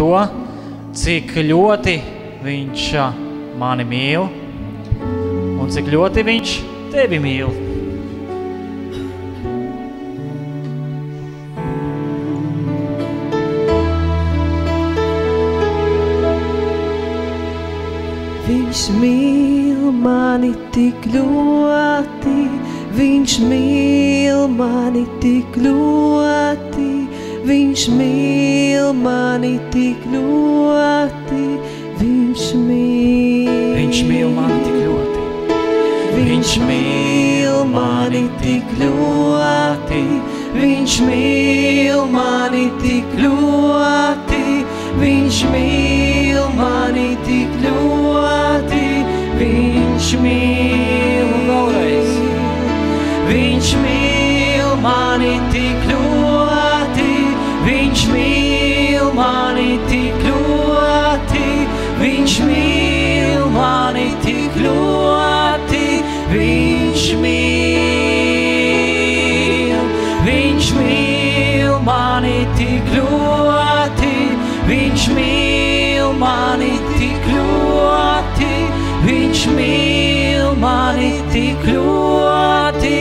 to, cik ļoti viņš mani mīl un cik ļoti viņš tevi mīl. Viņš mīl mani tik ļoti, viņš mīl mani tik ļoti, viņš mīl mani tik ļoti, viņš mīl mani tik ļoti. Viņš mīl mani tik ļoti, viņš mīl mani tik ļoti, viņš mīl mani tik ļoti, viņš mīl vēlreiz. Viņš mīl mani tik ļoti, viņš mīl mani tik ļoti, viņš mīl mani tik ļoti, viņš mīl mani tik ļoti, viņš mīl mani tik ļoti, viņš mīl mani tik ļoti,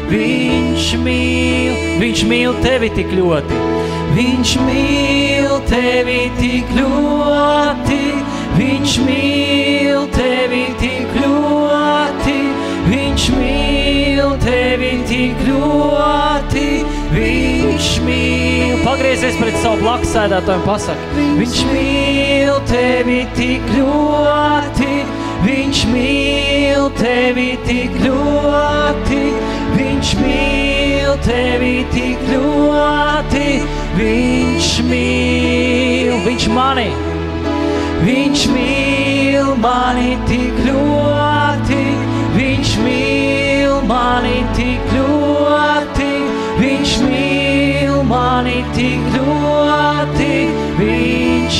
viņš mīl tevi tik ļoti, viņš mīl tevi tik ļoti, viņš mīl tevi tik ļoti, viņš mīl tevi tik ļoti, viņš mīl. Pagriezies pret savu blakus sēdētāju un pasaki. Viņš mīl tevi tik ļoti, viņš mīl tevi tik ļoti, viņš mīl tevi tik ļoti, viņš mani. Viņš mīl mani tik ļoti, viņš mīl mani tik ļoti, viņš mīl mani tik ļoti, viņš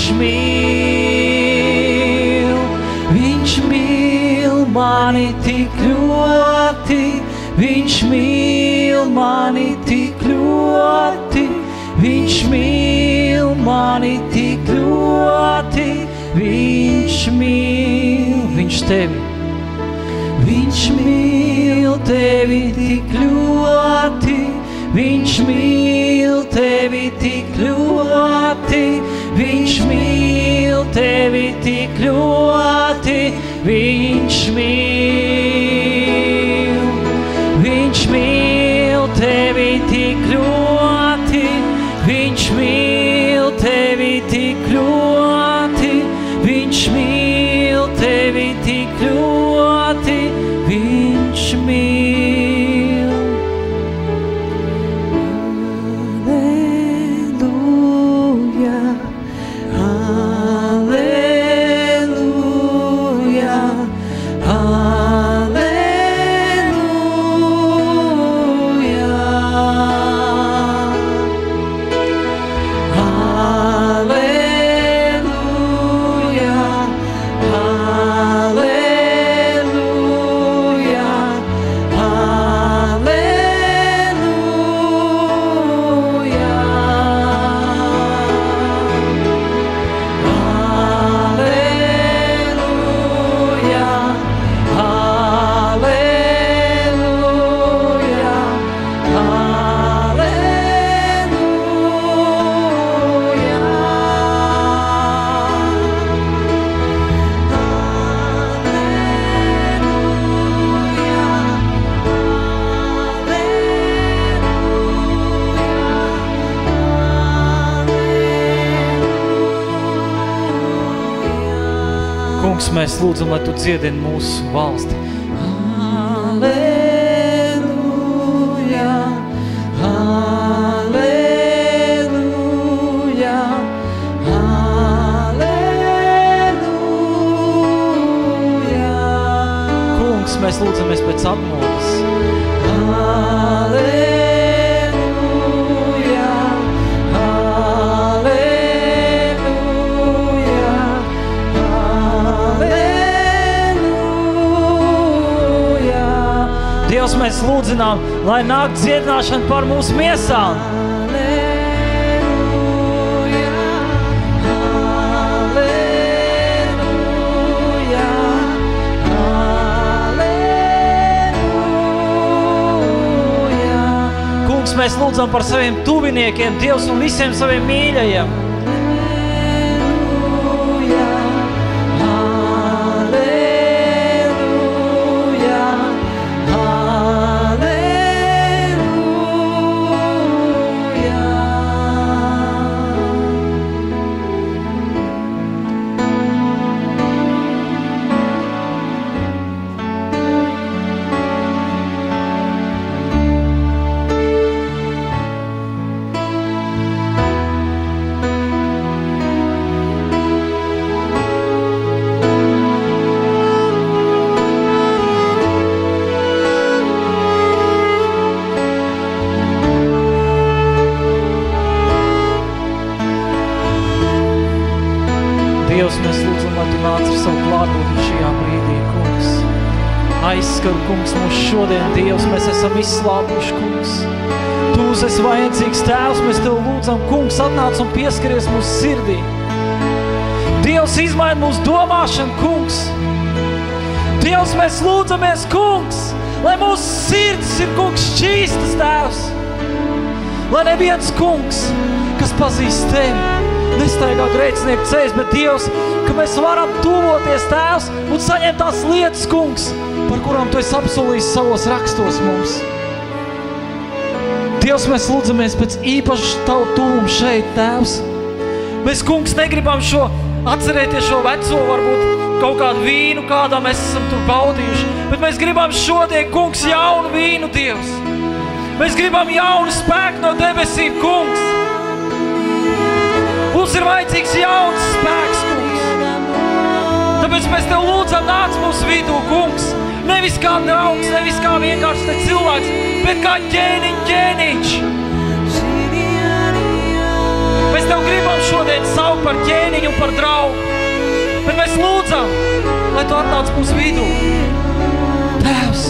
mīl mani tik ļoti, viņš mīl mani tik ļoti, viņš mīl mani tik ļoti, viņš tevi. Viņš mīl tevi tik ļoti, viņš mīl tevi tik ļoti, viņš mīl tevi tik ļoti, viņš mīl tevi tik ļoti, viņš mīl tevi tik ļoti, viņš mīl tevi tik ļoti, viņš mīl. Alleluja, alleluja, Kungs, mēs lūdzam, lai Tu dziedini mūsu valsti. Alleluja, alleluja, alleluja. Kungs, mēs lūdzamies pēc atmodas. Alleluja. Dievs, mēs lūdzinām, lai nāk dziedināšana par mūsu miesām. Alleluja, Kungs, mēs lūdzam par saviem tuviniekiem, Dievs, un visiem saviem mīļajiem. Dievs, mēs lūdzam, lai Tu nāc ar savu klātbūtni šajā brīdī, Kungs. Aizskar, Kungs, mūs šodien, Dievs, mēs esam izslāpuši, Kungs. Tu esi vajadzīgs Tēvs, mēs Tev lūdzam, Kungs, atnāc un pieskaries mūsu sirdī. Dievs, izmaina mūsu domāšanu, Kungs. Dievs, mēs lūdzamies, Kungs, lai mūsu sirds ir, Kungs, šķīstas, Tēvs. Lai neviens, Kungs, kas pazīst Tevi, nestaigā grēcinieku ceļus, bet Dievs, ka mēs varam tuvoties, Tēvs, un saņemt tās lietas, Kungs, par kurām Tu esi apsolījis savos rakstos mums. Dievs, mēs lūdzamies pēc īpaši Tavu tuvumu šeit, Tēvs. Mēs, Kungs, negribam atcerēties šo veco, varbūt kaut kādu vīnu, kādā mēs esam tur baudījuši, bet mēs gribam šodien, Kungs, jaunu vīnu, Dievs. Mēs gribam jaunu spēku no debesīm, Kungs. Mums ir vajadzīgs jauns spēks, Kungs. Tāpēc mēs Tev lūdzam, nāc mūsu vidū, Kungs. Nevis kā draugs, nevis kā vienkārši te cilvēks, bet kā ķēniņš. Mēs Tev gribam šodien saukt par ķēniņu un par draugu. Bet mēs lūdzam, lai Tu atnāc mūsu vidū. Tēvs,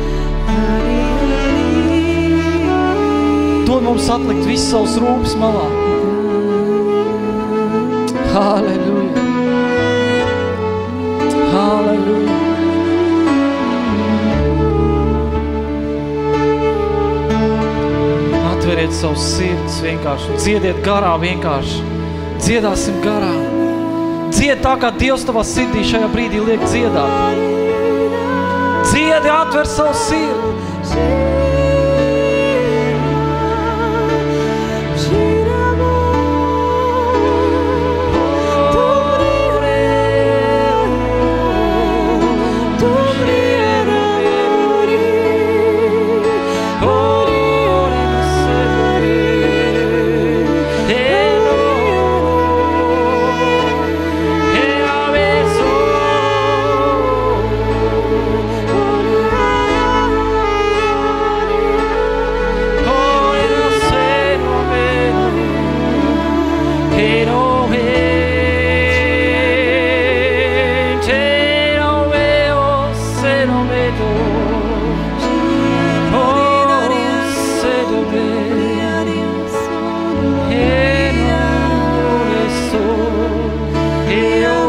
dod mums atlikt visus savus rūpes malā. Halleluja. Halleluja. Atveriet savus sirds vienkārši, dziediet garā vienkārši. Dziedāsim garā. Dzied tā, kā Dievs tavā sirdī šajā brīdī liek dziedāt. Dziedi, atver savu sirdi. Hey,